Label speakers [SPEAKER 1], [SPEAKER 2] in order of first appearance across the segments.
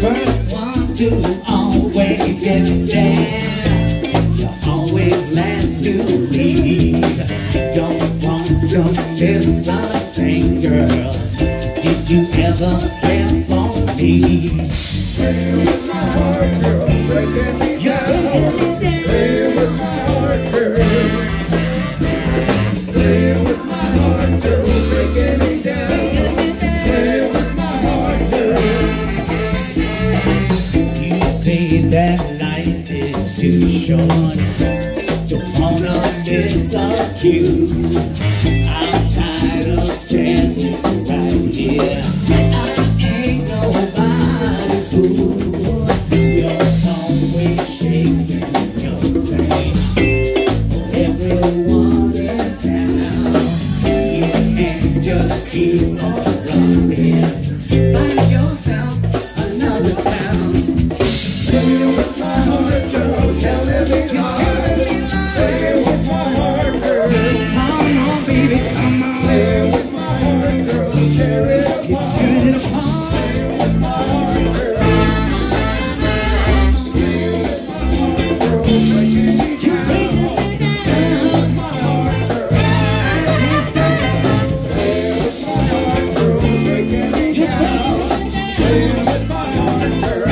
[SPEAKER 1] First one to always get there. You always last to leave. Don't miss a thing, girl. Did you ever care for me?
[SPEAKER 2] Play with my heart, girl, breaking me down. Play with my heart, girl. Play with my heart, girl, breaking me down. Play with my heart, girl.
[SPEAKER 1] You say that life is too short. Don't wanna miss a cue. I'm tired of standing right here. I ain't nobody's fool. You're always shaking your thing for everyone in town. You can't just keep on running. Find yourself another town.
[SPEAKER 2] Play with my heart, girl, telling me lies. Play with my heart, girl.
[SPEAKER 1] Come on, baby, come on.
[SPEAKER 2] Play with my heart, girl, tear it apart.
[SPEAKER 1] Turn it apart.
[SPEAKER 2] Play with my heart, girl. Play with my heart, girl, breaking me down. Play with my heart, girl. Play with my heart, girl, breaking me down. Play with my heart, girl.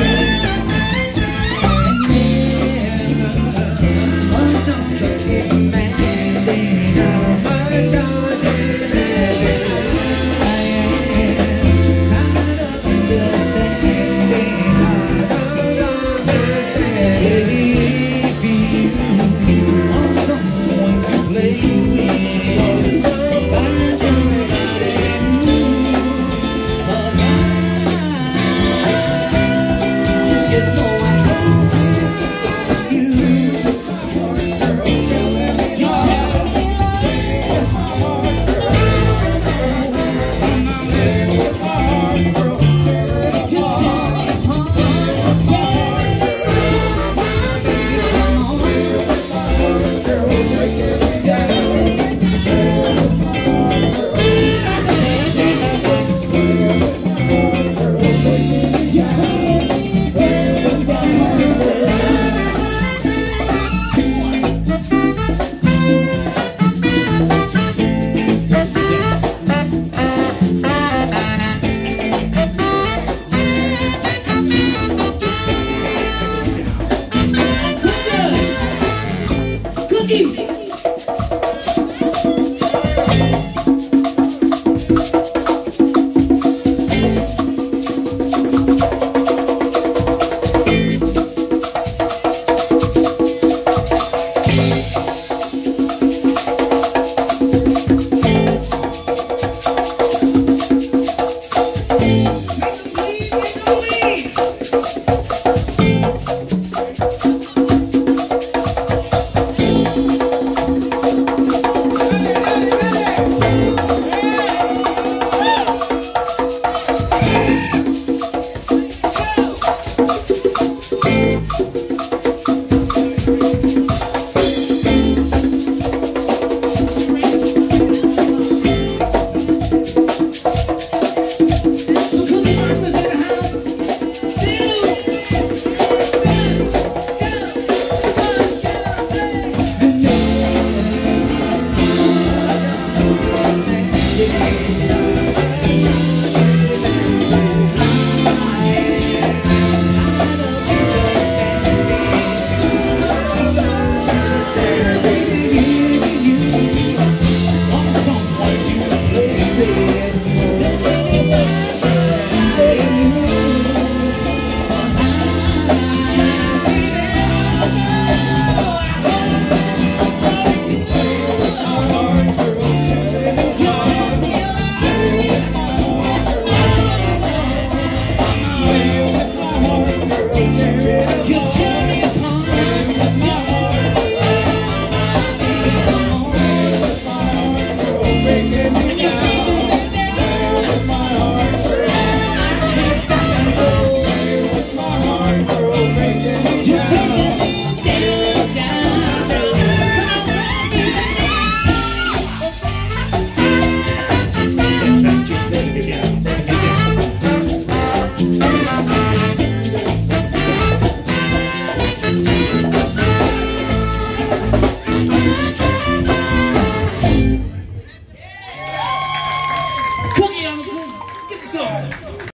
[SPEAKER 1] song.